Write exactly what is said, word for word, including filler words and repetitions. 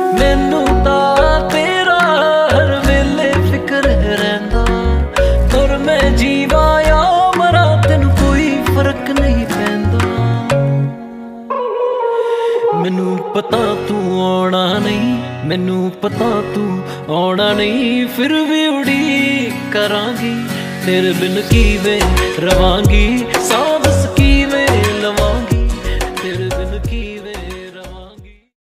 मैनू तां तेरा हर वेले फिक्र रहिंदा, पर मैं जीवा या मरा तैनू कोई फर्क नहीं पैंदा। मैनू पता तू आना नहीं, मैनू पता तू आना नहीं, फिर भी उड़ीक करांगी तेरे बिन कीवें रवांगी।